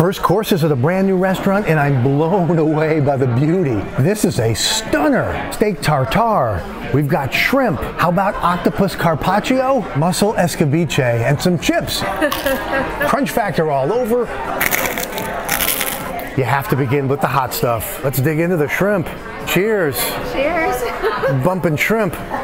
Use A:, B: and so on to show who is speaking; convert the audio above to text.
A: First course is at a brand new restaurant and I'm blown away by the beauty. This is a stunner. Steak tartare. We've got shrimp. How about octopus carpaccio, mussel escabeche, and some chips. Crunch factor all over. You have to begin with the hot stuff. Let's dig into the shrimp. Cheers.
B: Cheers.
A: Bumping shrimp.